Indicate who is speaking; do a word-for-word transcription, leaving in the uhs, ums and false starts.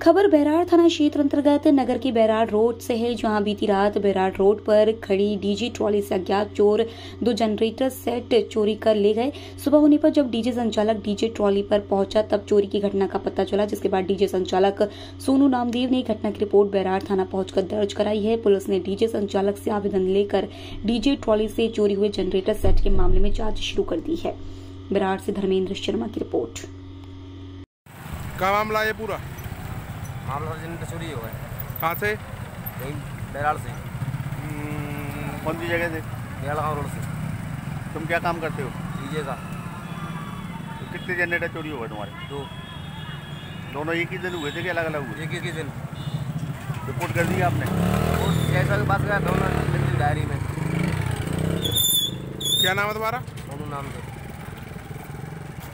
Speaker 1: खबर बैराड़ थाना क्षेत्र अंतर्गत नगर की बैराड़ रोड से है, जहां बीती रात बैराड़ रोड पर खड़ी डीजे ट्रॉली से अज्ञात चोर दो जनरेटर सेट चोरी कर ले गए। सुबह होने पर जब डीजे संचालक डीजे ट्रॉली पर पहुंचा तब चोरी की घटना का पता चला, जिसके बाद डीजे संचालक सोनू नामदेव ने घटना की रिपोर्ट बैराड़ थाना पहुंचकर दर्ज कराई है। पुलिस ने डीजे संचालक से आवेदन लेकर डीजे ट्रॉली से चोरी हुए जनरेटर सेट के मामले में जाँच शुरू कर दी है। बैराड़ से धर्मेंद्र शर्मा की रिपोर्ट।
Speaker 2: क्या मामला है पूरा?
Speaker 3: मामला जनरेटर चोरी हुआ है।
Speaker 2: कहाँ से?
Speaker 3: यहीं बैराड़ से।
Speaker 4: कौन सी जगह से?
Speaker 3: बेलगांव रोड से।
Speaker 4: तुम क्या काम करते हो?
Speaker 3: डीजे का।
Speaker 4: तो कितने जनरेटर चोरी हुए तुम्हारे?
Speaker 3: दो।
Speaker 4: दोनों एक ही दिन हुए थे कि अलग अलग हुए?
Speaker 3: एक ही दिन।
Speaker 4: रिपोर्ट कर दी आपने?
Speaker 3: रिपोर्ट जैसा के पास गया दोनों डायरी में।
Speaker 2: क्या नाम है तुम्हारा?
Speaker 3: सोनू नाम से।